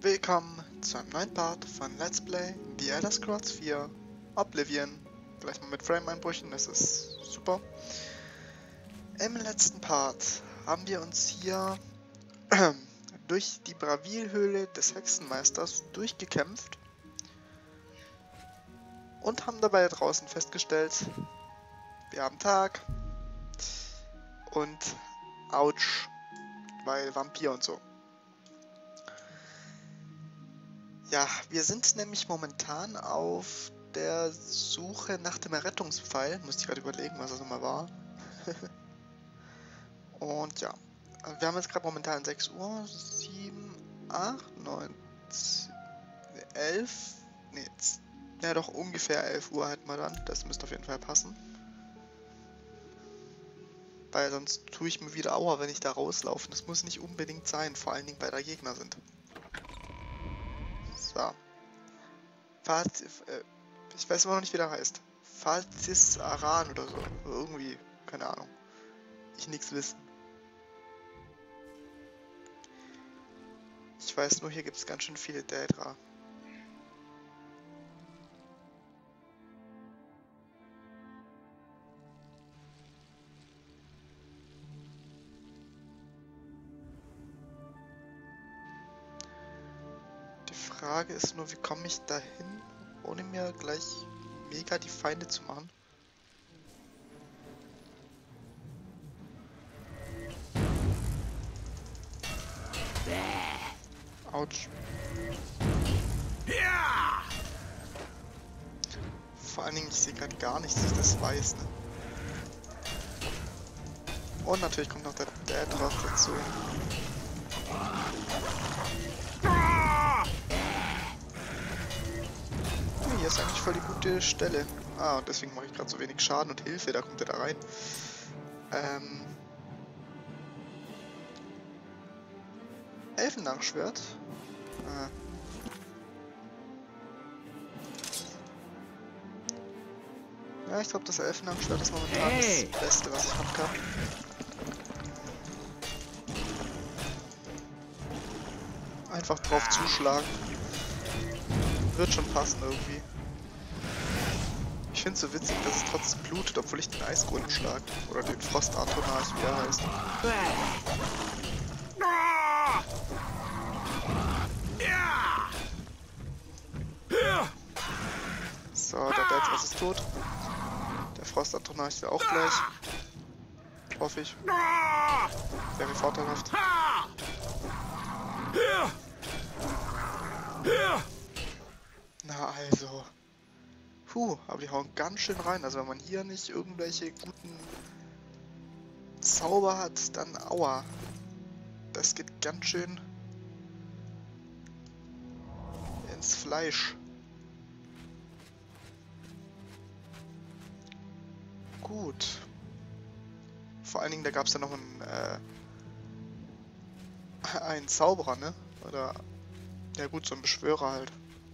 Willkommen zu einem neuen Part von Let's Play The Elder Scrolls 4 Oblivion. Gleich mal mit Frame-Einbrüchen, das ist super. Im letzten Part haben wir uns hier durch die Bravil-Höhle des Hexenmeisters durchgekämpft und haben dabei draußen festgestellt, wir haben Tag und Autsch, weil Vampir und so. Ja, wir sind nämlich momentan auf der Suche nach dem Errettungspfeil. Musste ich gerade überlegen, was das nochmal war. Und ja, wir haben jetzt gerade momentan 6 Uhr, 7, 8, 9, 10, 11, nee, ja doch ungefähr 11 Uhr hätten wir dann. Das müsste auf jeden Fall passen. Weil sonst tue ich mir wieder Aua, wenn ich da rauslaufe. Das muss nicht unbedingt sein, vor allen Dingen, weil da Gegner sind. So. Ich weiß immer noch nicht, wie der heißt. Falcis Aran oder so. Oder irgendwie, keine Ahnung. Ich nichts wissen. Ich weiß nur, hier gibt es ganz schön viele Daedra. Die Frage ist nur, wie komme ich da hin, ohne mir gleich mega die Feinde zu machen? Autsch. Ja! Vor allen Dingen, ich sehe gerade gar nichts, dass ich das weiß, ne? Und natürlich kommt noch der Daedra dazu. Oh, hier ist eigentlich voll die gute Stelle. Ah, und deswegen mache ich gerade so wenig Schaden und Hilfe, da kommt er da rein. Elfenlangschwert. Ah. Ja, ich glaube, das Elfenlangschwert ist momentan das Beste, was ich haben kann. Einfach drauf zuschlagen. Wird schon passen irgendwie. Ich finde es so witzig, dass es trotzdem blutet, obwohl ich den Eisgolem schlage. Oder den Frostatonarch, wie er heißt. So, der Daedra ist tot. Der Frostatonarch ist ja auch gleich. Hoffe ich. Wäre vorteilhaft. Na also. Puh, aber die hauen ganz schön rein. Also wenn man hier nicht irgendwelche guten Zauber hat, dann aua. Das geht ganz schön ins Fleisch. Gut. Vor allen Dingen, da gab es ja noch einen Zauberer, ne? Oder, ja gut, so ein Beschwörer halt.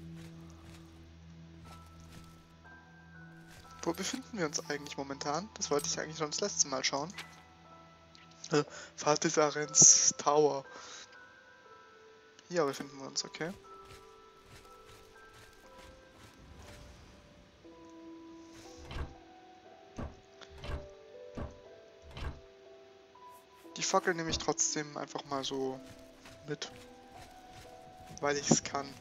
Wo befinden wir uns eigentlich momentan? Das wollte ich eigentlich schon das letzte Mal schauen. Falcis Arans Tower. Hier befinden wir uns, okay. Die Fackel nehme ich trotzdem einfach mal so mit, weil ich es kann.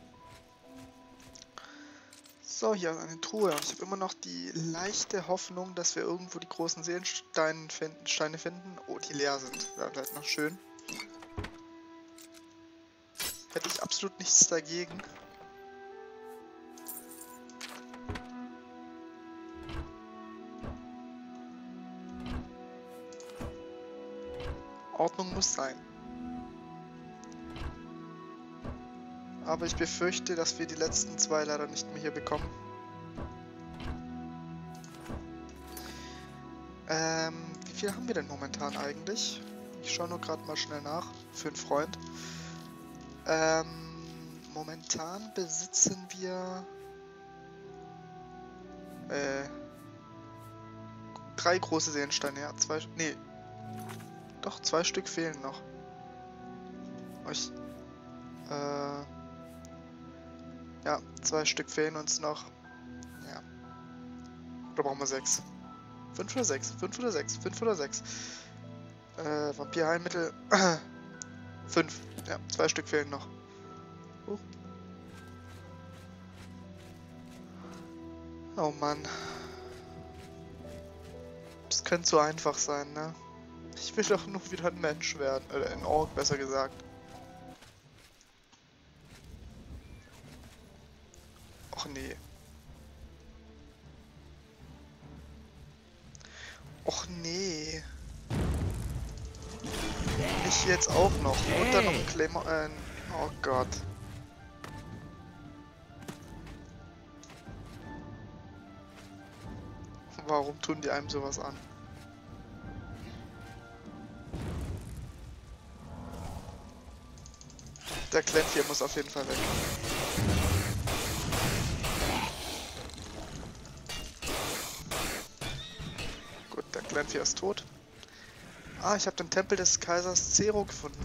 So, hier ist eine Truhe und ich habe immer noch die leichte Hoffnung, dass wir irgendwo die großen Seelensteine finden. Oh, die leer sind. Wäre vielleicht noch schön. Hätte ich absolut nichts dagegen. Ordnung muss sein. Aber ich befürchte, dass wir die letzten zwei leider nicht mehr hier bekommen. Wie viel haben wir denn momentan eigentlich? Ich schaue nur gerade mal schnell nach. Für einen Freund. Momentan besitzen wir 3 große Seelensteine. Ja, 2. Nee. Doch, 2 Stück fehlen noch. Ja, 2 Stück fehlen uns noch. Ja. Oder brauchen wir 6? 5 oder 6? 5 oder 6? 5 oder 6? Vampirheilmittel. 5. Ja, 2 Stück fehlen noch. Oh Mann. Das könnte so einfach sein, ne? Ich will doch nur wieder ein Mensch werden. Oder ein Ork, besser gesagt. Och nee. Och nee. Ich jetzt auch noch. Und dann noch ein Claymore. Oh Gott. Warum tun die einem sowas an? Der Clan hier muss auf jeden Fall weg. Gut, der Clan hier ist tot. Ah, ich habe den Tempel des Kaisers Zero gefunden.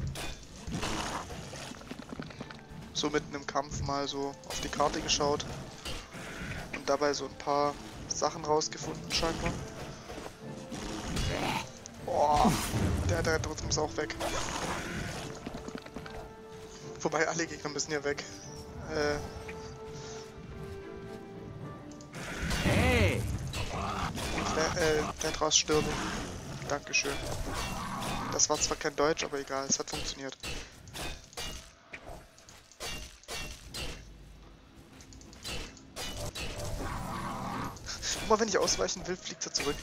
So mitten im Kampf mal so auf die Karte geschaut. Und dabei so ein paar Sachen rausgefunden scheinbar. Oh, der Rhythmus ist auch weg. Wobei alle Gegner müssen hier weg. Hey! Der draus stirbt. Dankeschön. Das war zwar kein Deutsch, aber egal, es hat funktioniert. Immer wenn ich ausweichen will, fliegt er zurück.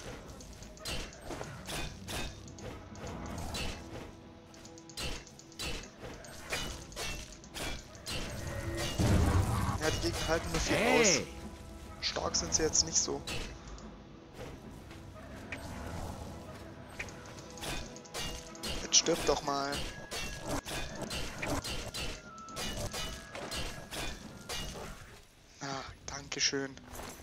Ja, die Gegner halten nur viel aus. Stark sind sie jetzt nicht so. Jetzt stirbt doch mal. Ah, Dankeschön.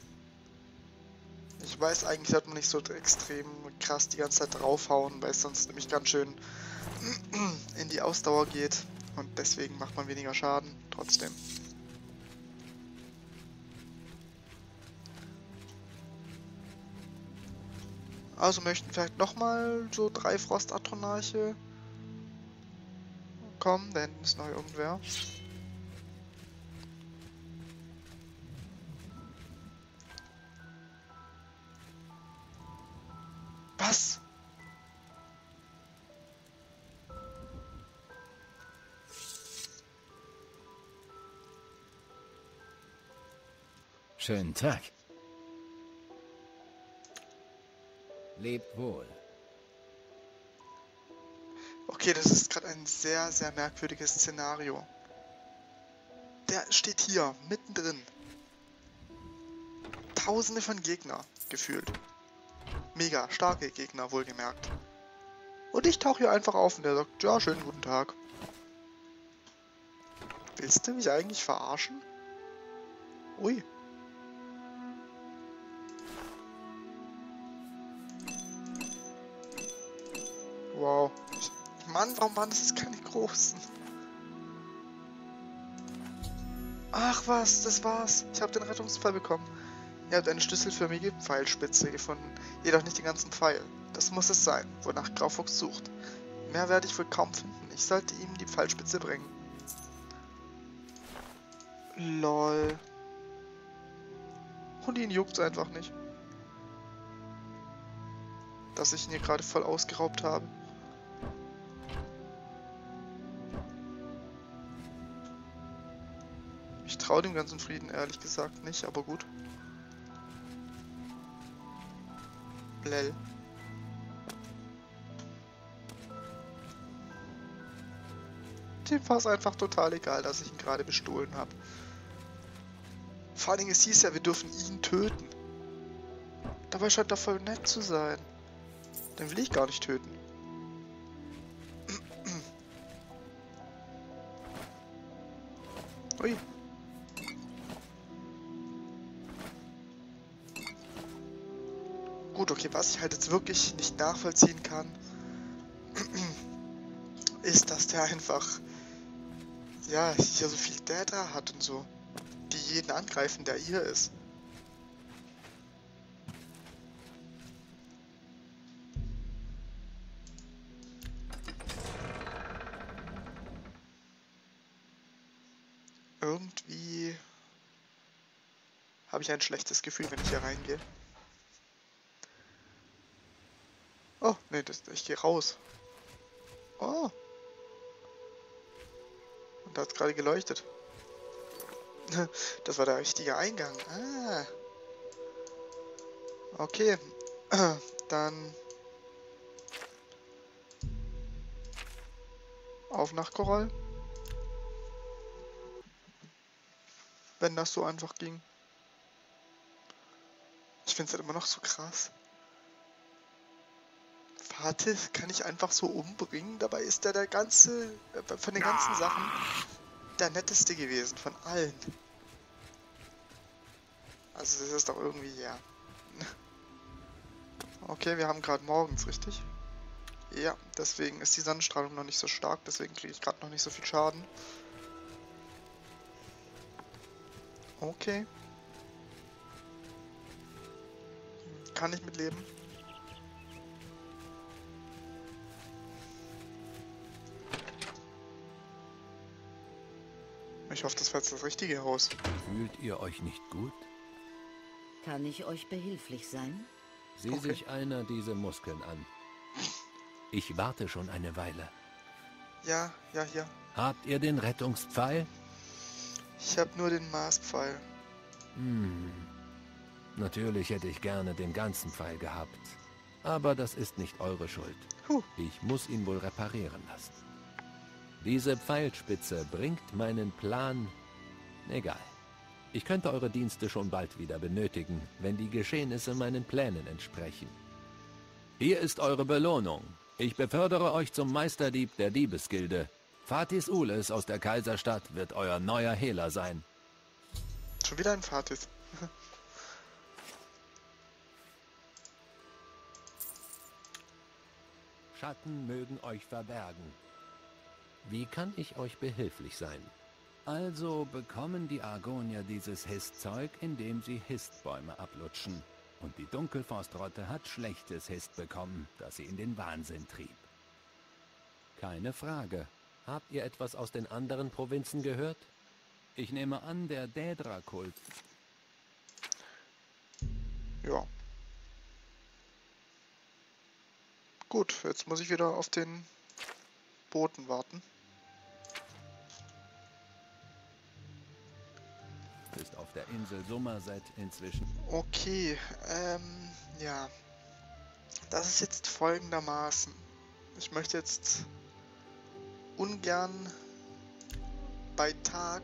Ich weiß, eigentlich sollte man nicht so extrem krass die ganze Zeit draufhauen, weil es sonst nämlich ganz schön in die Ausdauer geht. Und deswegen macht man weniger Schaden, trotzdem. Also möchten vielleicht nochmal so 3 Frostatronarche kommen, da hinten ist noch irgendwer. Was? Schönen Tag. Lebt wohl. Okay, das ist gerade ein sehr, sehr merkwürdiges Szenario. Der steht hier, mittendrin. Tausende von Gegner, gefühlt. Mega starke Gegner, wohlgemerkt. Und ich tauche hier einfach auf und der sagt, ja, schönen guten Tag. Willst du mich eigentlich verarschen? Ui. Wow. Mann, warum waren das keine großen? Ach was, das war's. Ich habe den Rettungsfall bekommen. Ihr habt eine schlüsselförmige Pfeilspitze gefunden, jedoch nicht den ganzen Pfeil. Das muss es sein, wonach Graufuchs sucht. Mehr werde ich wohl kaum finden. Ich sollte ihm die Pfeilspitze bringen. Lol. Und ihn juckt's einfach nicht. Dass ich ihn hier gerade voll ausgeraubt habe. Ich traue dem ganzen Frieden ehrlich gesagt nicht, aber gut. Lel. Dem war es einfach total egal, dass ich ihn gerade bestohlen habe. Vor allen Dingen, es hieß ja, wir dürfen ihn töten. Dabei scheint er voll nett zu sein. Den will ich gar nicht töten. Ui. Gut, okay, was ich halt jetzt wirklich nicht nachvollziehen kann, ist, dass der einfach, ja, hier so viel Data hat und so. Die jeden angreifen, der hier ist. Irgendwie habe ich ein schlechtes Gefühl, wenn ich hier reingehe. Oh, nee, ich gehe raus. Oh. Und da hat gerade geleuchtet. Das war der richtige Eingang. Ah. Okay. Dann auf nach Korall. Wenn das so einfach ging. Ich finde es halt immer noch so krass. Fatis kann ich einfach so umbringen. Dabei ist der ganze, von den ganzen Sachen, der netteste gewesen. Von allen. Also das ist doch irgendwie, ja. Okay, wir haben gerade morgens, richtig? Ja, deswegen ist die Sonnenstrahlung noch nicht so stark. Deswegen kriege ich gerade noch nicht so viel Schaden. Okay. Kann ich mitleben. Ich hoffe, das war jetzt das richtige Haus. Fühlt ihr euch nicht gut? Kann ich euch behilflich sein? Sieh sich einer diese Muskeln an. Ich warte schon eine Weile. Ja. Habt ihr den Rettungspfeil? Ich habe nur den Marspfeil. Natürlich hätte ich gerne den ganzen Pfeil gehabt. Aber das ist nicht eure Schuld. Ich muss ihn wohl reparieren lassen. Diese Pfeilspitze bringt meinen Plan... Egal. Ich könnte eure Dienste schon bald wieder benötigen, wenn die Geschehnisse meinen Plänen entsprechen. Hier ist eure Belohnung. Ich befördere euch zum Meisterdieb der Diebesgilde. Fatis Ules aus der Kaiserstadt wird euer neuer Hehler sein. Schon wieder ein Fatis. Schatten mögen euch verbergen. Wie kann ich euch behilflich sein? Also bekommen die Argonier dieses Histzeug, indem sie Histbäume ablutschen. Und die Dunkelforstrotte hat schlechtes Hist bekommen, das sie in den Wahnsinn trieb. Keine Frage. Habt ihr etwas aus den anderen Provinzen gehört? Ich nehme an, der Dädra-Kult. Ja. Gut, jetzt muss ich wieder auf den Boten warten. Ist auf der Insel Summerset inzwischen. Okay, ja. Das ist jetzt folgendermaßen. Ich möchte jetzt ungern bei Tag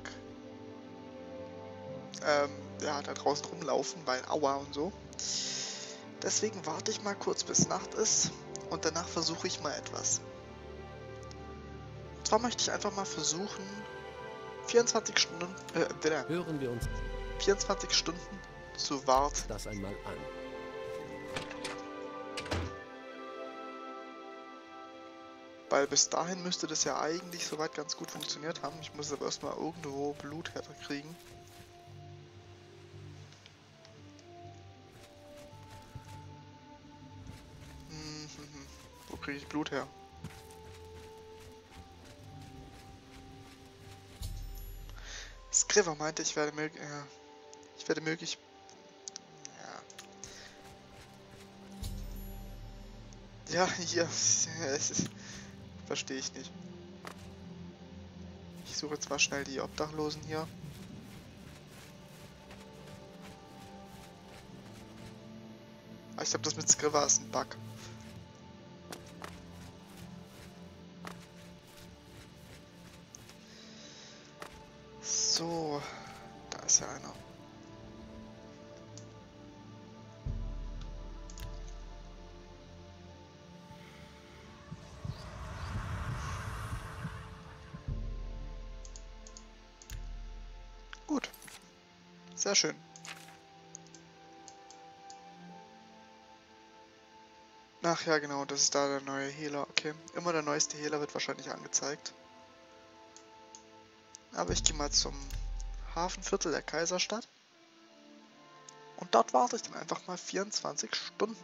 ja, da draußen rumlaufen, weil Aua und so. Deswegen warte ich mal kurz bis Nacht ist und danach versuche ich mal etwas. Und zwar möchte ich einfach mal versuchen, 24 Stunden, Hören wir uns 24 Stunden zu warten. das einmal an. Weil bis dahin müsste das ja eigentlich soweit ganz gut funktioniert haben. Ich muss aber erstmal irgendwo Blut herkriegen. Wo kriege ich Blut her? Skriver meinte, ich werde möglich. Ja. Ja, hier. Verstehe ich nicht. Ich suche zwar schnell die Obdachlosen hier. Aber ich glaube, das mit Skriver ist ein Bug. So, da ist ja einer. Gut. Sehr schön. Ach ja, genau, das ist da der neue Healer. Okay, immer der neueste Healer wird wahrscheinlich angezeigt. Aber ich gehe mal zum Hafenviertel der Kaiserstadt. Und dort warte ich dann einfach mal 24 Stunden.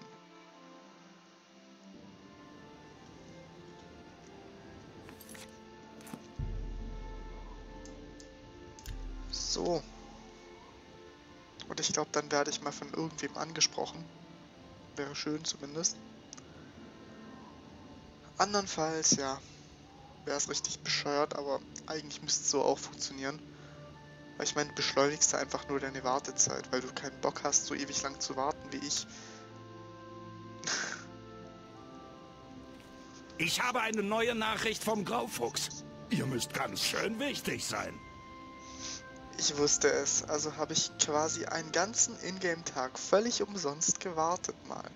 So. Und ich glaube, dann werde ich mal von irgendwem angesprochen. Wäre schön zumindest. Andernfalls, ja, wäre es richtig bescheuert, aber eigentlich müsste es so auch funktionieren. Weil ich meine, du beschleunigst einfach nur deine Wartezeit, weil du keinen Bock hast, so ewig lang zu warten wie ich. Ich habe eine neue Nachricht vom Graufuchs. Ihr müsst ganz schön wichtig sein. Ich wusste es, also habe ich quasi einen ganzen Ingame-Tag völlig umsonst gewartet mal.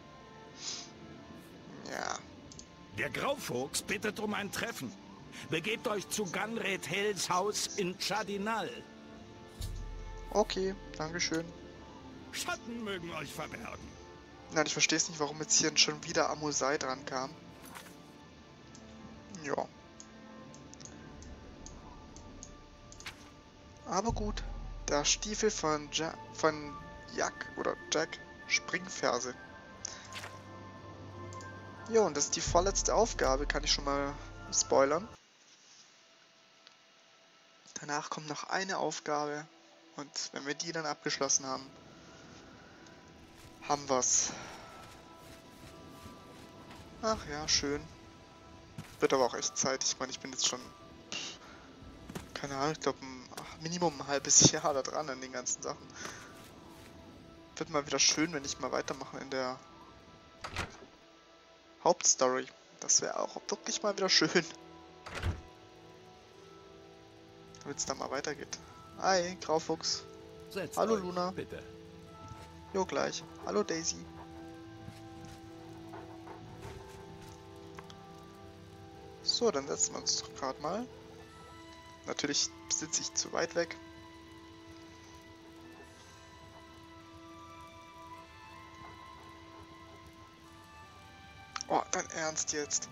Ja. Der Graufuchs bittet um ein Treffen. Begebt euch zu Ganred Hells Haus in Chadinal. Okay, dankeschön. Schatten mögen euch verbergen. Nein, ich verstehe es nicht, warum jetzt hier schon wieder Amosai dran kam. Ja. Aber gut, der Stiefel von Jack oder Jack Springferse. Ja, und das ist die vorletzte Aufgabe, kann ich schon mal spoilern. Danach kommt noch eine Aufgabe und wenn wir die dann abgeschlossen haben, haben wir's. Ach ja, schön. Wird aber auch echt Zeit. Ich meine, ich bin jetzt schon, keine Ahnung, ich glaube Minimum ein halbes Jahr da dran an den ganzen Sachen. Wird mal wieder schön, wenn ich mal weitermache in der Hauptstory. Das wäre auch wirklich mal wieder schön. Damit es da mal weitergeht. Hi, Graufuchs. Setzt Hallo euch, Luna. bitte. Jo, gleich. Hallo Daisy. So, dann setzen wir uns doch gerade mal. Natürlich sitze ich zu weit weg. Oh, dein Ernst jetzt.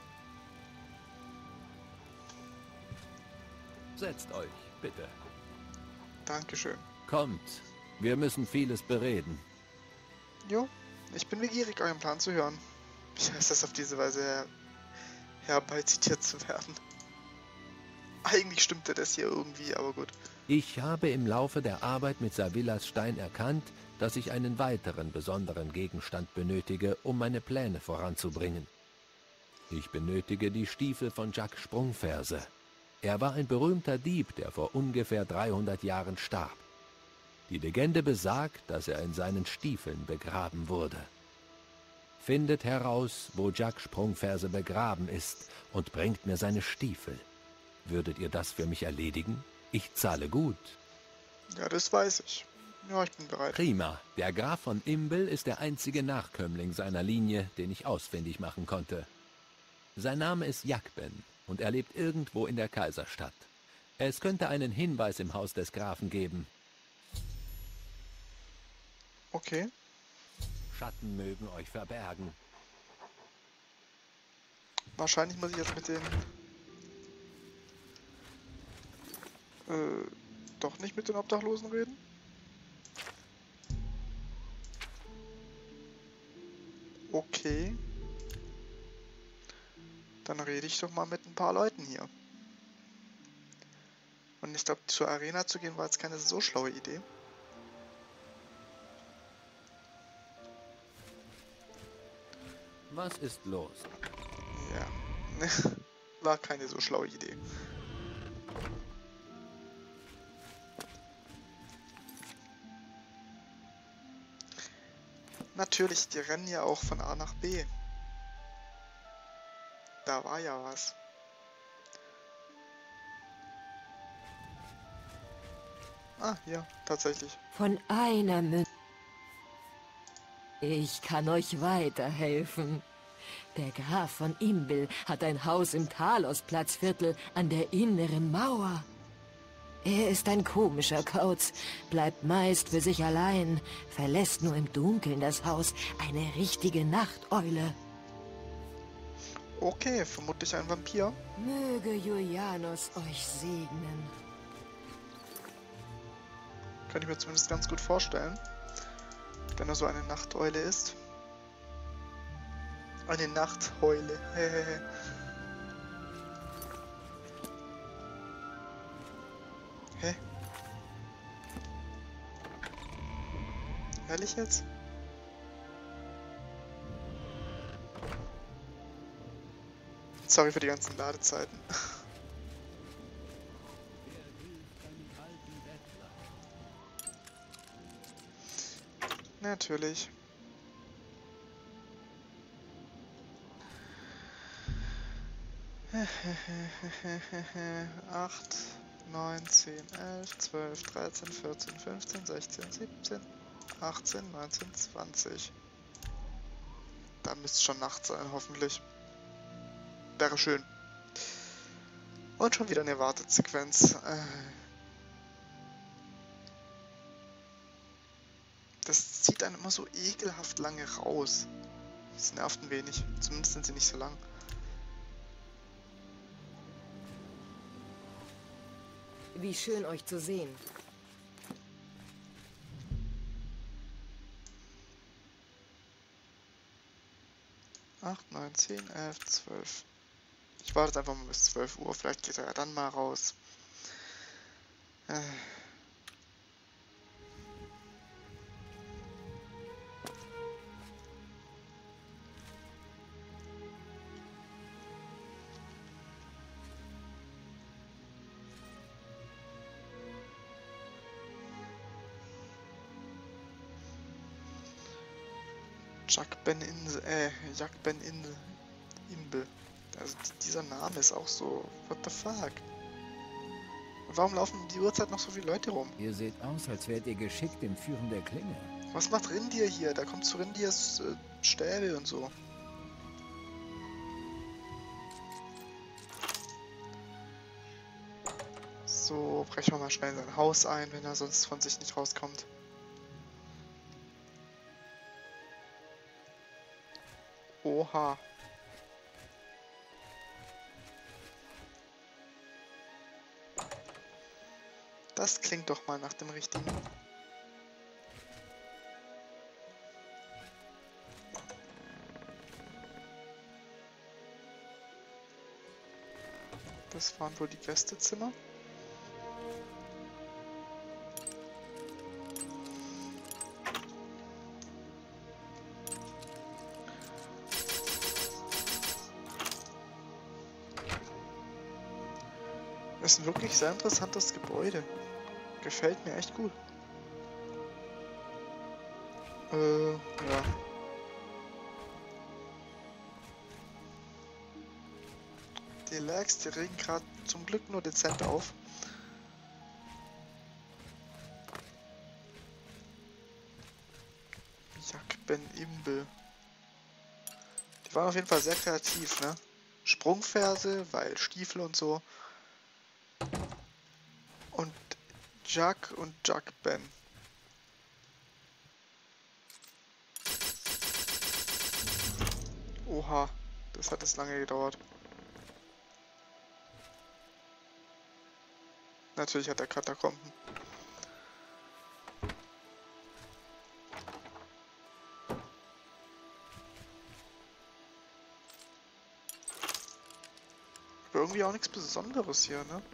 Setzt euch, bitte. Dankeschön. Kommt, wir müssen vieles bereden. Jo, ich bin begierig, euren Plan zu hören. Wie heißt das auf diese Weise herbeizitiert zu werden? Eigentlich stimmte das hier irgendwie, aber gut. Ich habe im Laufe der Arbeit mit Savillas Stein erkannt, dass ich einen weiteren besonderen Gegenstand benötige, um meine Pläne voranzubringen. Ich benötige die Stiefel von Jack Sprungferse. Er war ein berühmter Dieb, der vor ungefähr 300 Jahren starb. Die Legende besagt, dass er in seinen Stiefeln begraben wurde. Findet heraus, wo Jack Sprungferse begraben ist und bringt mir seine Stiefel. Würdet ihr das für mich erledigen? Ich zahle gut. Ja, das weiß ich. Ja, ich bin bereit. Prima. Der Graf von Imbel ist der einzige Nachkömmling seiner Linie, den ich ausfindig machen konnte. Sein Name ist Jakben und er lebt irgendwo in der Kaiserstadt. Es könnte einen Hinweis im Haus des Grafen geben. Okay. Schatten mögen euch verbergen. Wahrscheinlich muss ich jetzt mit den... doch nicht mit den Obdachlosen reden? Okay. Dann rede ich doch mal mit ein paar Leuten hier. Und ich glaube, zur Arena zu gehen war jetzt keine so schlaue Idee. Was ist los? Ja, war keine so schlaue Idee. Natürlich, die rennen ja auch von A nach B. Da war ja was. Ah, ja, tatsächlich. Von einer Münze. Ich kann euch weiterhelfen. Der Graf von Imbel hat ein Haus im Talosplatzviertel an der inneren Mauer. Er ist ein komischer Kauz, bleibt meist für sich allein, verlässt nur im Dunkeln das Haus, eine richtige Nachteule. Okay, vermutlich ein Vampir. Möge Julianus euch segnen. Könnte ich mir zumindest ganz gut vorstellen. Wenn er so eine Nachteule ist. Eine Nachtheule. Hä? Ehrlich jetzt? Sorry für die ganzen Ladezeiten. Natürlich. Acht, 9, 10, 11, 12, 13, 14, 15, 16, 17, 18, 19, 20. Da müsste schon Nacht sein, hoffentlich. Wäre schön. Und schon wieder eine Wartesequenz. Das zieht einen immer so ekelhaft lange raus. Das nervt ein wenig. Zumindest sind sie nicht so lang. Wie schön, euch zu sehen. Acht, 9, 10, 11, 12. Ich warte jetzt einfach mal bis 12 Uhr. Vielleicht geht er ja dann mal raus. Jack Ben Inbel. Also dieser Name ist auch so. What the fuck? Warum laufen um die Uhrzeit noch so viele Leute rum? Ihr seht aus, als wärt ihr geschickt im Führen der Klinge. Was macht Rindir hier? Da kommt zu Rindirs Stäbe und so. So, brechen wir mal schnell in sein Haus ein, wenn er sonst von sich nicht rauskommt. Oha. Das klingt doch mal nach dem richtigen. Das waren wohl die Gästezimmer. Das ist ein wirklich sehr interessantes Gebäude. Gefällt mir echt gut. Ja. Die Lags, die regen gerade zum Glück nur dezent auf. Jack Ben Imbel. Die waren auf jeden Fall sehr kreativ, ne? Sprungferse, weil Stiefel und so. Und Jack und Jack Ben. Oha, das hat jetzt lange gedauert. Natürlich hat er Katakomben. Aber irgendwie auch nichts Besonderes hier, ne?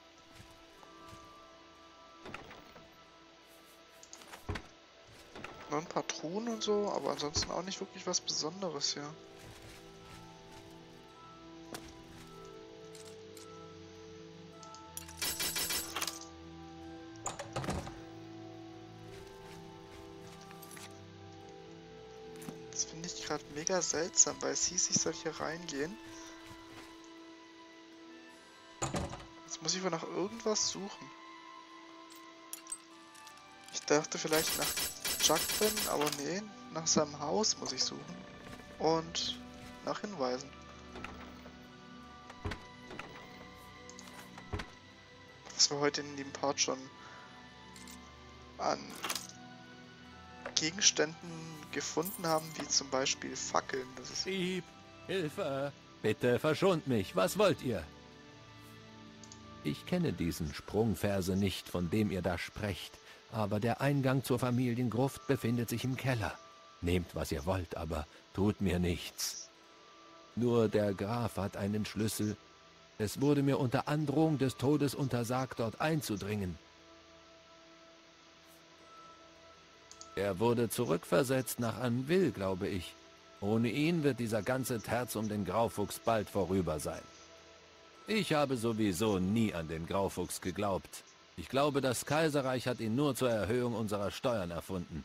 Nur ein paar Truhen und so, aber ansonsten auch nicht wirklich was Besonderes hier. Das finde ich gerade mega seltsam, weil es hieß, ich soll hier reingehen. Jetzt muss ich wohl nach irgendwas suchen. Ich dachte vielleicht nach Jack Ben, aber nee, nach seinem Haus muss ich suchen. Und nach Hinweisen. Was wir heute in dem Part schon an Gegenständen gefunden haben, wie zum Beispiel Fackeln. Das ist Dieb, Hilfe! Bitte verschont mich, was wollt ihr? Ich kenne diesen Sprungferse nicht, von dem ihr da sprecht. aber der Eingang zur Familiengruft befindet sich im Keller. Nehmt, was ihr wollt, aber tut mir nichts. Nur der Graf hat einen Schlüssel. Es wurde mir unter Androhung des Todes untersagt, dort einzudringen. Er wurde zurückversetzt nach Anvil, glaube ich. Ohne ihn wird dieser ganze Terz um den Graufuchs bald vorüber sein. Ich habe sowieso nie an den Graufuchs geglaubt. Ich glaube, das Kaiserreich hat ihn nur zur Erhöhung unserer Steuern erfunden.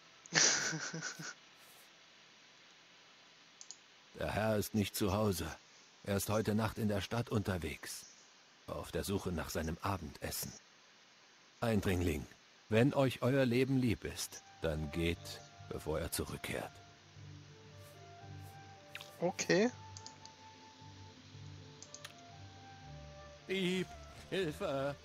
Der Herr ist nicht zu Hause. Er ist heute Nacht in der Stadt unterwegs. Auf der Suche nach seinem Abendessen. Eindringling, wenn euch euer Leben lieb ist, dann geht, bevor er zurückkehrt. Okay. Dieb, Hilfe!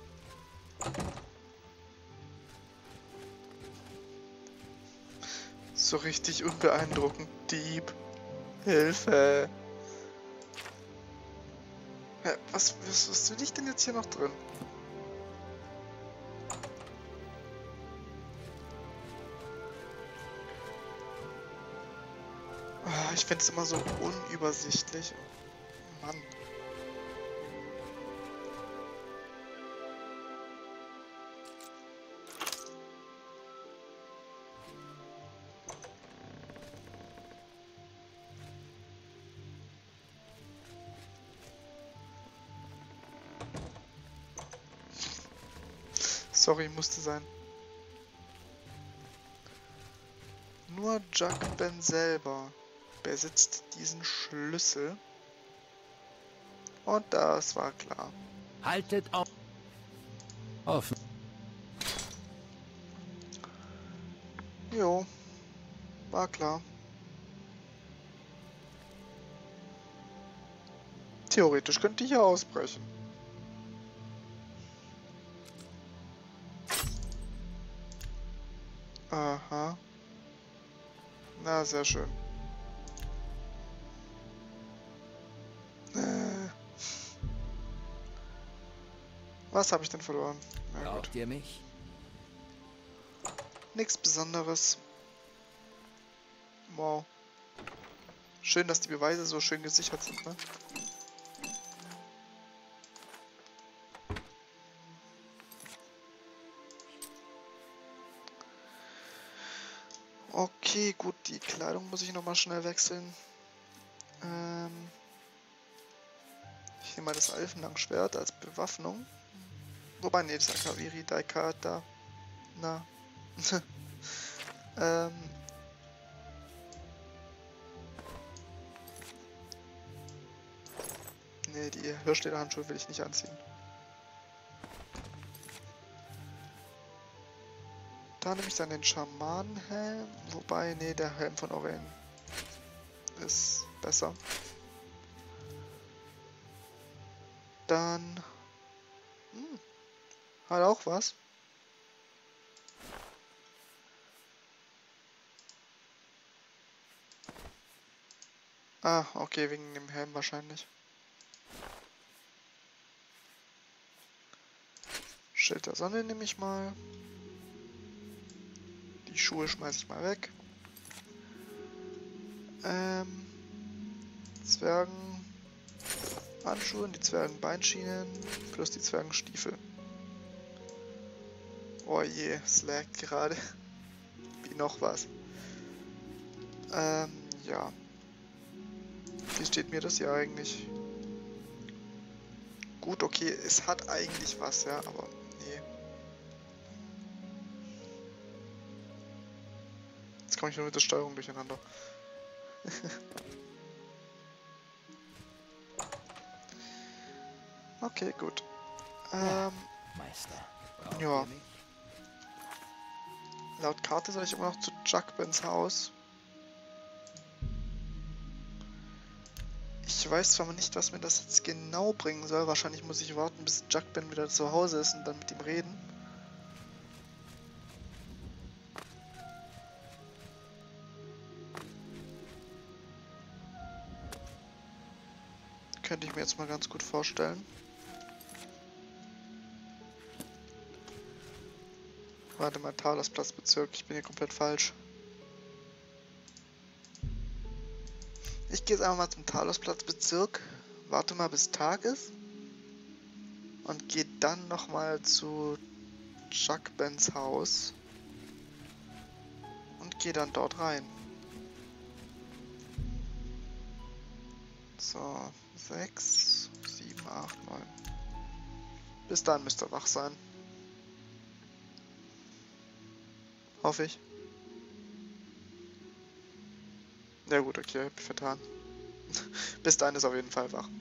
So richtig unbeeindruckend. Dieb. Hilfe. Hä, was will ich denn jetzt hier noch drin? Ah, ich finde es immer so unübersichtlich. Mann. Sorry, musste sein. Nur Jack Ben selber besitzt diesen Schlüssel. Und das war klar. Haltet auf! Offen. Jo, war klar. Theoretisch könnte ich ja ausbrechen. Aha. Na, sehr schön. Was habe ich denn verloren? Na gut. Braucht ihr mich? Nichts Besonderes. Wow. Schön, dass die Beweise so schön gesichert sind, ne? Okay, gut, die Kleidung muss ich nochmal schnell wechseln. Ich nehme mal das Elfenlangschwert als Bewaffnung. Wobei, nee, das Akaviri Daikata. Na. Nee, die Hirschlederhandschuhe will ich nicht anziehen. Da nehme ich dann den Schamanenhelm. Wobei, nee, der Helm von Oren ist besser. Dann... hat auch was. Ah, okay, wegen dem Helm wahrscheinlich. Schild der Sonne nehme ich mal. Die Schuhe schmeiße ich mal weg. Zwergenhandschuhe, die Zwergenbeinschienen plus die Zwergenstiefel. Oh je, es laggt gerade. Wie noch was. Ja. Wie steht mir das hier eigentlich? Gut, okay, es hat eigentlich was, ja, aber nee. Jetzt komme ich nur mit der Steuerung durcheinander. Okay, gut. Meister. Ja. Laut Karte soll ich immer noch zu Jack Bens Haus. Ich weiß zwar nicht, was mir das jetzt genau bringen soll. Wahrscheinlich muss ich warten, bis Jack Ben wieder zu Hause ist und dann mit ihm reden. Könnte ich mir jetzt mal ganz gut vorstellen. Warte mal, Talasplatzbezirk. Ich bin hier komplett falsch. Ich gehe jetzt einfach mal zum Talasplatzbezirk. Warte mal, bis Tag ist. Und gehe dann nochmal zu Chuck Bens Haus. Und gehe dann dort rein. So, 6, 7, 8, 9. Bis dann müsst ihr wach sein. Hoffe ich. Ja gut, okay, hab ich vertan. Bis dahin ist auf jeden Fall wach.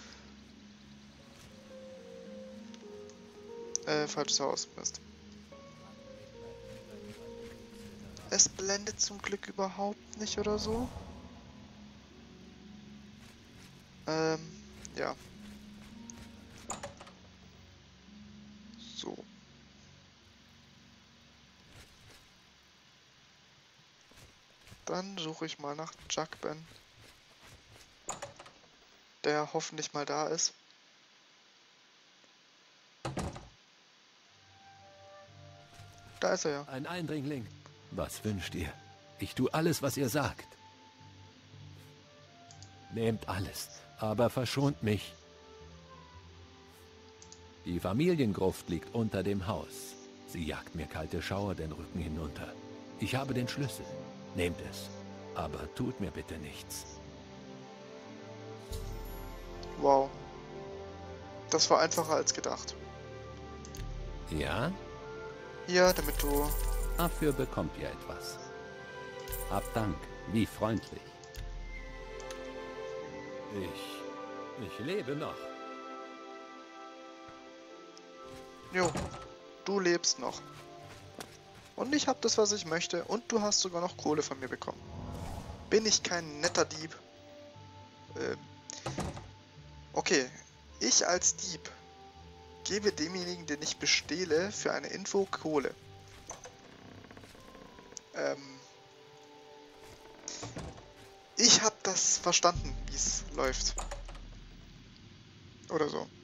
Falsches Haus, Mist. Es blendet zum Glück überhaupt nicht oder so. Ja. So. Dann suche ich mal nach Chuck Ben. Der hoffentlich mal da ist. Da ist er ja. Ein Eindringling. Was wünscht ihr? Ich tue alles, was ihr sagt. Nehmt alles, aber verschont mich. Die Familiengruft liegt unter dem Haus. Sie jagt mir kalte Schauer den Rücken hinunter. Ich habe den Schlüssel. Nehmt es, aber tut mir bitte nichts. Wow. Das war einfacher als gedacht. Ja? Ja, damit du... Dafür bekommt ihr etwas. Habt Dank, wie freundlich. Ich lebe noch. Jo, du lebst noch. Und ich hab das, was ich möchte. Und du hast sogar noch Kohle von mir bekommen. Bin ich kein netter Dieb? Okay, ich als Dieb gebe demjenigen, den ich bestehle, für eine Info Kohle. Ich habe das verstanden, wie es läuft. Oder so.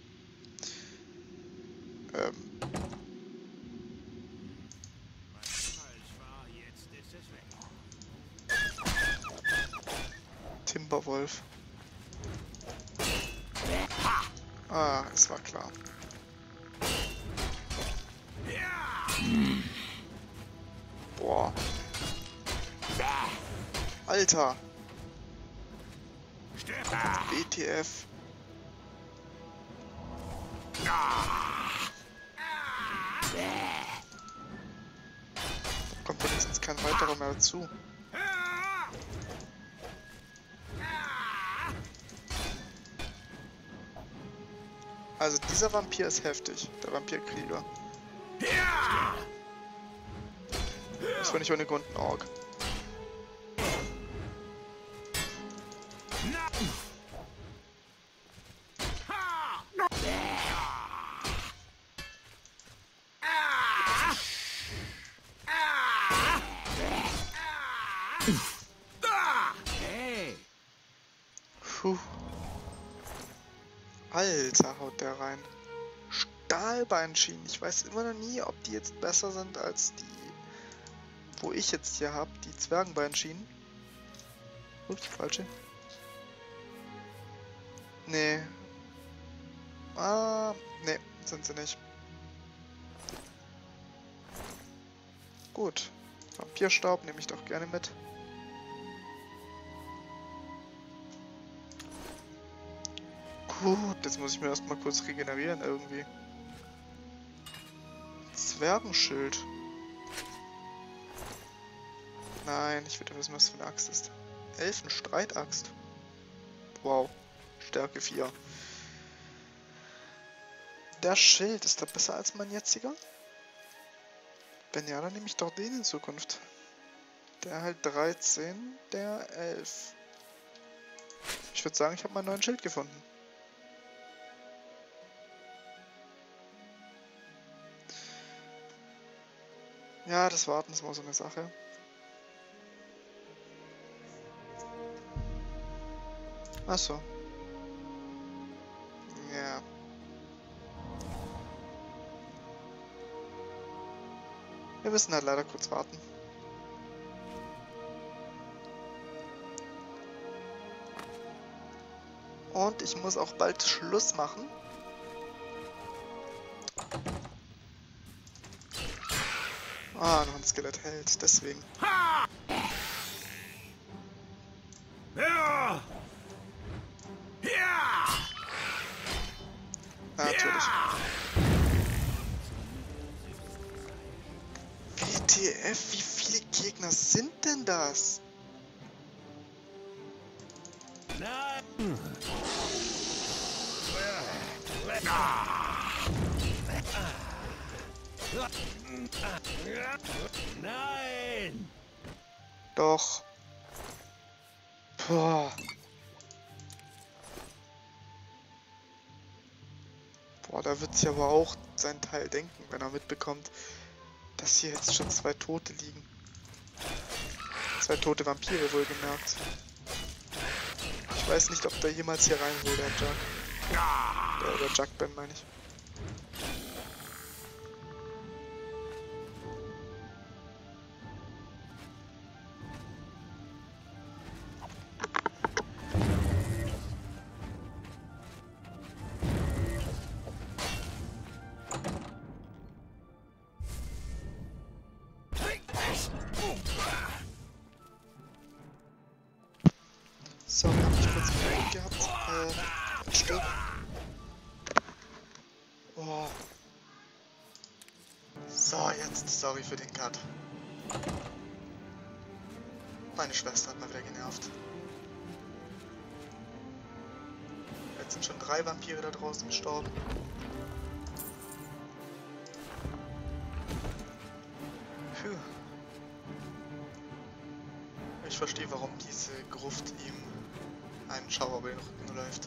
Timberwolf. Ah, es war klar. Boah. Alter. WTF. Kommt wenigstens kein weiterer mehr dazu. Also dieser Vampir ist heftig, der Vampirkrieger. Das war nicht ohne Grund ein Ork. Puh. Alter, haut der rein. Stahlbeinschienen. Ich weiß immer noch nie, ob die jetzt besser sind als die, wo ich jetzt hier habe, die Zwergenbeinschienen. Ups, falsche. Nee. Nee, sind sie nicht. Gut. Vampirstaub nehme ich doch gerne mit. Gut, jetzt muss ich mir erstmal kurz regenerieren irgendwie. Zwergenschild. Nein, ich will wissen, was für eine Axt ist. Elfenstreitaxt. Wow. Stärke 4. Der Schild, ist der besser als mein jetziger? Wenn ja, dann nehme ich doch den in Zukunft. Der halt 13, der 11. Ich würde sagen, ich habe meinen neuen Schild gefunden. Ja, das Warten ist mal so eine Sache. Ach so. Ja. Wir müssen halt leider kurz warten. Und ich muss auch bald Schluss machen. Ah, noch ein Skelett hält, deswegen. Ja! Ja! Natürlich. WTF, wie viele Gegner sind denn das? Nein! Nein! Doch. Boah. Boah, da wird sich aber auch sein Teil denken, wenn er mitbekommt, dass hier jetzt schon 2 Tote liegen. 2 tote Vampire wohlgemerkt. Ich weiß nicht, ob der jemals hier rein will, der Jack. Der Jack Ben, meine ich. Sorry, hab ich kurz einen gehabt. Ein Stück. Oh. So, jetzt sorry für den Cut. Meine Schwester hat mal wieder genervt. Jetzt sind schon 3 Vampire da draußen gestorben. Puh. Ich verstehe, warum diese Gruft ihm einen Schauer über den Rücken läuft.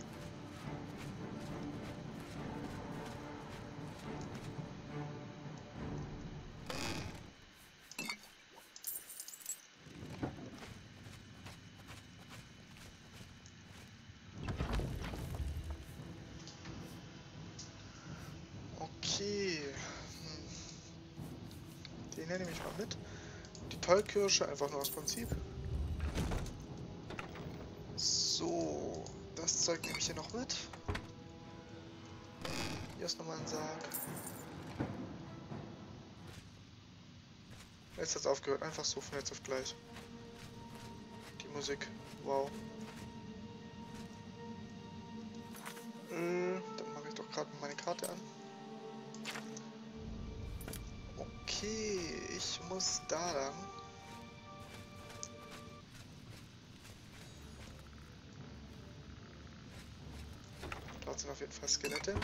Okay. Den nehme ich mal mit. Die Tollkirsche einfach nur aus Prinzip. So, das Zeug nehme ich hier noch mit. Hier ist nochmal ein Sarg. Jetzt hat es aufgehört, einfach so von jetzt auf gleich. Die Musik, wow. Dann mache ich doch gerade meine Karte an. Okay, ich muss da lang. Dort sind auf jeden Fall Skelette.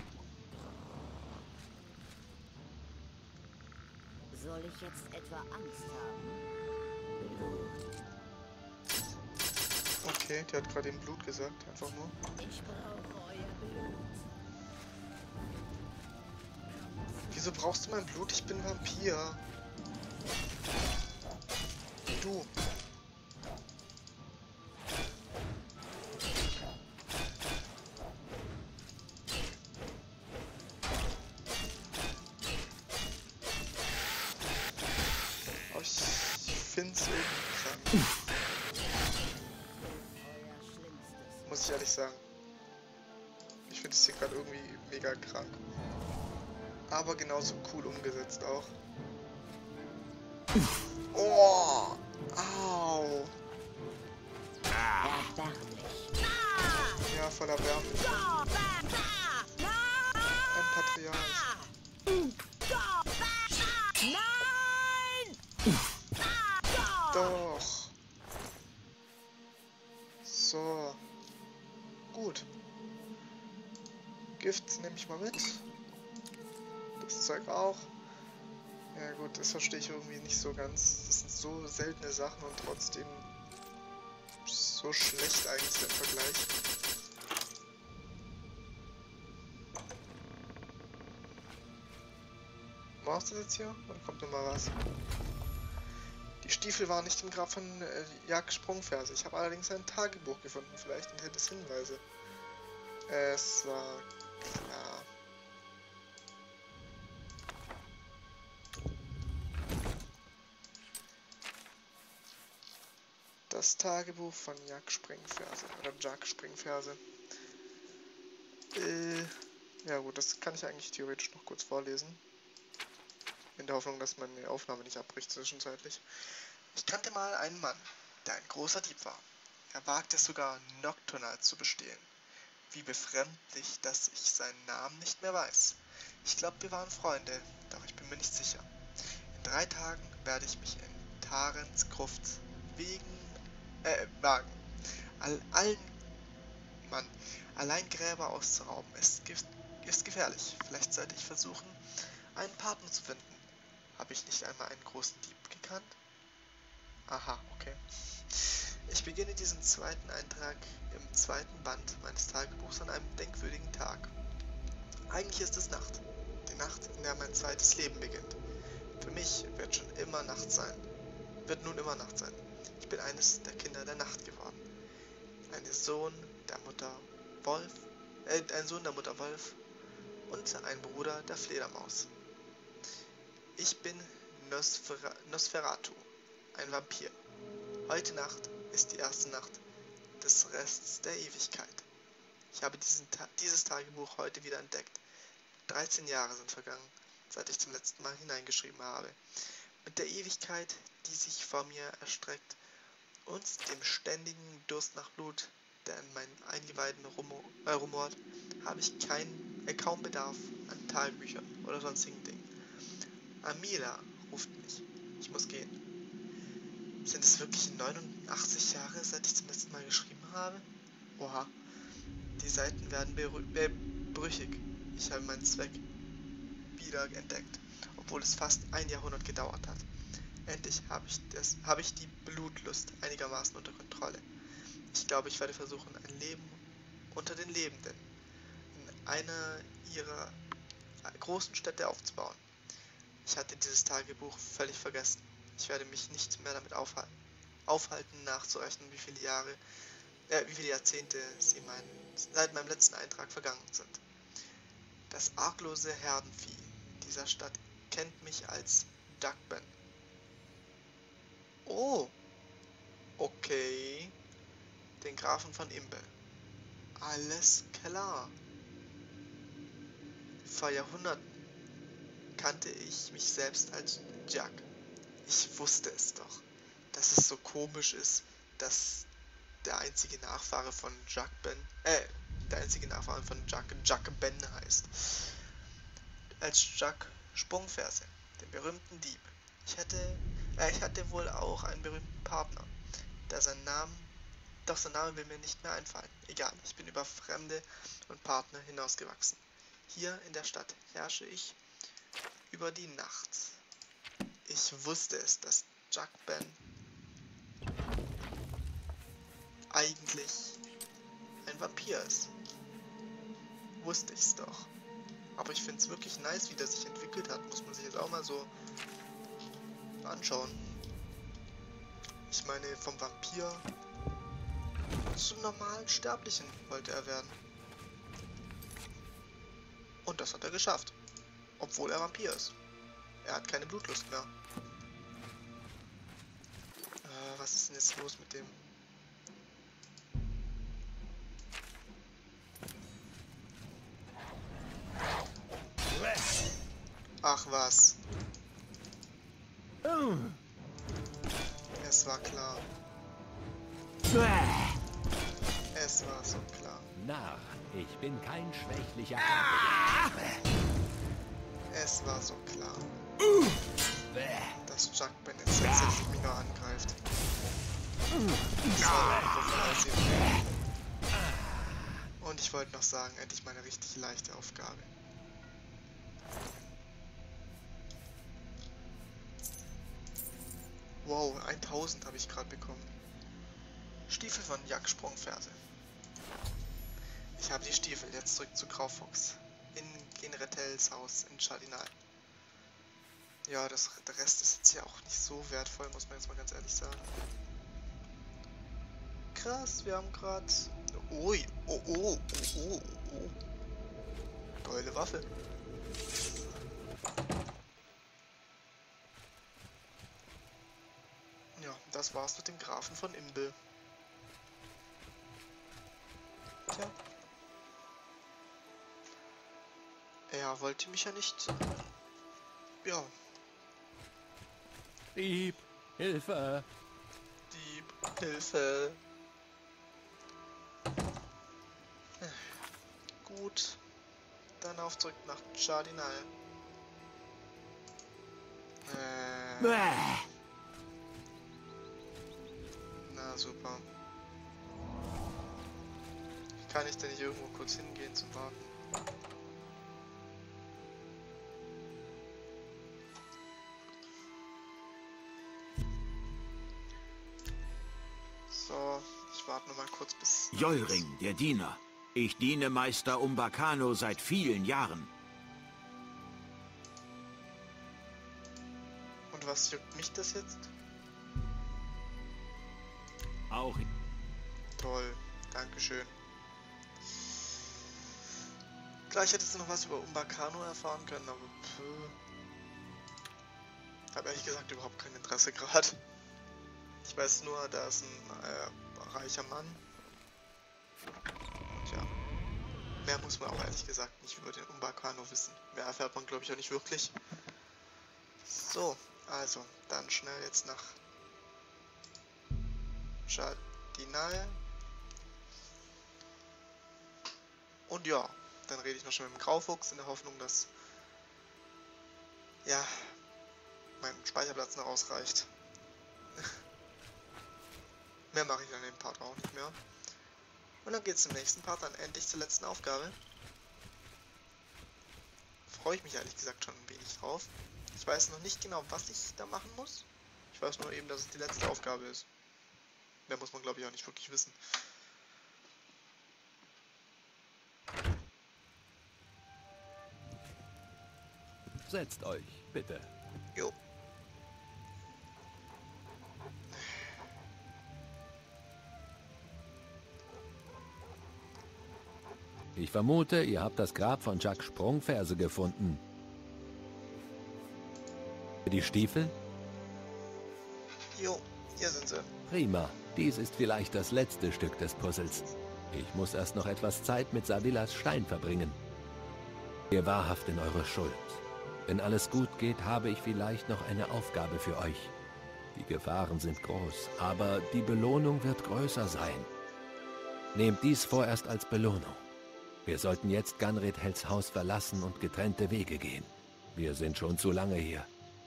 Soll ich jetzt etwa Angst haben? Okay, die hat gerade eben Blut gesagt, einfach nur. Ich brauche euer Blut. Wieso brauchst du mein Blut? Ich bin Vampir. Du. Oh, ich find's irgendwie krank. Euer Schlimmstes. Muss ich ehrlich sagen. Ich finde es hier gerade irgendwie mega krank. Aber genauso cool umgesetzt auch. Oh! Au! Erbärmlich. Ja, voller erbärmlich. Ein Patriarch. Doch. So. Gut. Gift nehme ich mal mit. Das Zeug auch. Ja gut, das verstehe ich irgendwie nicht so ganz. Das sind so seltene Sachen und trotzdem so schlecht eigentlich im Vergleich. War's das jetzt hier? Oder kommt noch mal was? Die Stiefel waren nicht im Grab von Jack Sprungferse. Ich habe allerdings ein Tagebuch gefunden. Vielleicht enthält es Hinweise. Es war klar. Das Tagebuch von Jack Springferse. Oder Jack Springferse. Ja gut, das kann ich eigentlich theoretisch noch kurz vorlesen. In der Hoffnung, dass meine Aufnahme nicht abbricht zwischenzeitlich. Ich kannte mal einen Mann, der ein großer Dieb war. Er wagte es sogar, Nocturnal zu bestehlen. Wie befremdlich, dass ich seinen Namen nicht mehr weiß. Ich glaube, wir waren Freunde, doch ich bin mir nicht sicher. In 3 Tagen werde ich mich in Tarens Gruft wagen. Allein Gräber auszurauben ist gefährlich. Vielleicht sollte ich versuchen, einen Partner zu finden. Habe ich nicht einmal einen großen Dieb gekannt? Aha, okay. Ich beginne diesen zweiten Eintrag im 2. Band meines Tagebuchs an einem denkwürdigen Tag. Eigentlich ist es Nacht. Die Nacht, in der mein zweites Leben beginnt. Für mich wird nun immer Nacht sein. Ich bin eines der Kinder der Nacht geworden. Ein Sohn der Mutter Wolf und ein Bruder der Fledermaus. Ich bin Nosferatu, ein Vampir. Heute Nacht ist die erste Nacht des Rests der Ewigkeit. Ich habe dieses Tagebuch heute wieder entdeckt. 13 Jahre sind vergangen, seit ich zum letzten Mal hineingeschrieben habe. Mit der Ewigkeit, die sich vor mir erstreckt, und dem ständigen Durst nach Blut, der in meinen Eingeweiden rumort, habe ich kaum Bedarf an Tagebüchern oder sonstigen Dingen. Amila ruft mich. Ich muss gehen. Sind es wirklich 89 Jahre, seit ich zum letzten Mal geschrieben habe? Oha. Die Seiten werden brüchig. Ich habe meinen Zweck wieder entdeckt, obwohl es fast ein Jahrhundert gedauert hat. Endlich habe ich die Blutlust einigermaßen unter Kontrolle. Ich glaube, ich werde versuchen, ein Leben unter den Lebenden in einer ihrer großen Städte aufzubauen. Ich hatte dieses Tagebuch völlig vergessen. Ich werde mich nicht mehr damit aufhalten, nachzurechnen, wie viele Jahrzehnte seit meinem letzten Eintrag vergangen sind. Das arglose Herdenvieh dieser Stadt kennt mich als Duckben. Oh, okay. Den Grafen von Imbel. Alles klar. Vor Jahrhunderten kannte ich mich selbst als Jack. Ich wusste es doch, dass es so komisch ist, dass der einzige Nachfahre von Jack Ben heißt. Als Jack Sprungferse, den berühmten Dieb. Ich hatte wohl auch einen berühmten Partner, doch sein Name will mir nicht mehr einfallen. Egal, ich bin über Fremde und Partner hinausgewachsen. Hier in der Stadt herrsche ich über die Nacht. Ich wusste es, dass Jack Ben eigentlich ein Vampir ist. Wusste ich's doch. Aber ich finde es wirklich nice, wie der sich entwickelt hat. Muss man sich jetzt auch mal so anschauen. Ich meine, vom Vampir zum normalen Sterblichen wollte er werden. Und das hat er geschafft. Obwohl er Vampir ist. Er hat keine Blutlust mehr. Was ist denn jetzt los mit dem? Ach was. Es war klar. Es war so klar. Narr, ich bin kein schwächlicher Kampf. Es war so klar. Dass Jack Ben jetzt tatsächlich mich nur angreift. Und ich wollte noch sagen, endlich mal eine richtig leichte Aufgabe. Wow, 1000 habe ich gerade bekommen. Stiefel von Jack Sprungferse. Ich habe die Stiefel, jetzt zurück zu Graufuchs. In Genretels Haus in Chardinal. Ja, der Rest ist jetzt ja auch nicht so wertvoll, muss man jetzt mal ganz ehrlich sagen. Krass, wir haben gerade... Ui, oh. Geile Waffe. Ja, Das war's mit dem Grafen von Inbil. Tja. Er wollte mich ja nicht... Ja. Dieb, Hilfe! Dieb, Hilfe! Gut. Dann auf zurück nach Jardinal. Na super. Kann ich denn nicht irgendwo kurz hingehen zum Warten? So, ich warte noch mal kurz bis... Joiring, der Diener. Ich diene Meister Umbacano seit vielen Jahren. Und was juckt mich das jetzt? Auch Toll, dankeschön. Gleich hättest du noch was über Umbacano erfahren können, aber habe ehrlich gesagt überhaupt kein Interesse gerade. Ich weiß nur, da ist ein reicher Mann. Und ja, mehr muss man auch ehrlich gesagt nicht über den Umbacano wissen. Mehr erfährt man, glaube ich, auch nicht wirklich. So, also, dann schnell jetzt nach Jardinal. Und ja, dann rede ich noch schon mit dem Graufuchs in der Hoffnung, dass ja mein Speicherplatz noch ausreicht. Mehr mache ich an dem Part auch nicht mehr. Und dann geht es im nächsten Part dann endlich zur letzten Aufgabe. Freue ich mich ehrlich gesagt schon ein wenig drauf. Ich weiß noch nicht genau, was ich da machen muss. Ich weiß nur eben, dass es die letzte Aufgabe ist. Mehr muss man, glaube ich, auch nicht wirklich wissen. Setzt euch, bitte. Jo. Ich vermute, ihr habt das Grab von Jacques Sprungferse gefunden. Die Stiefel? Jo, hier sind sie. Prima. Dies ist vielleicht das letzte Stück des Puzzles. Ich muss erst noch etwas Zeit mit Savillas Stein verbringen. Ihr wahrhaft in eure Schuld. Wenn alles gut geht, habe ich vielleicht noch eine Aufgabe für euch. Die Gefahren sind groß, aber die Belohnung wird größer sein. Nehmt dies vorerst als Belohnung. Wir sollten jetzt Ganred Hells Haus verlassen und getrennte Wege gehen. Wir sind schon zu lange hier.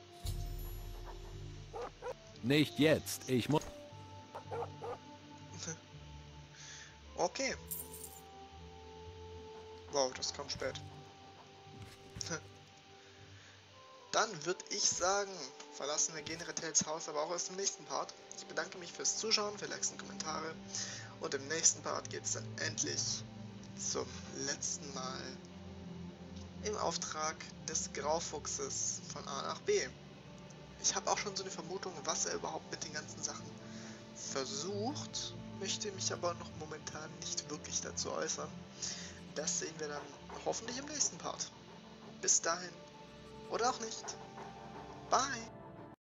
Nicht jetzt, ich muss... Okay. Wow, das kam spät. Dann würde ich sagen, verlassen wir Ganred Hells Haus, aber auch erst im nächsten Part. Ich bedanke mich fürs Zuschauen, für Likes und Kommentare. Und im nächsten Part geht es dann endlich zum letzten Mal im Auftrag des Graufuchses von A nach B. Ich habe auch schon so eine Vermutung, was er überhaupt mit den ganzen Sachen versucht, möchte mich aber noch momentan nicht wirklich dazu äußern. Das sehen wir dann hoffentlich im nächsten Part. Bis dahin. Oder auch nicht. Bye.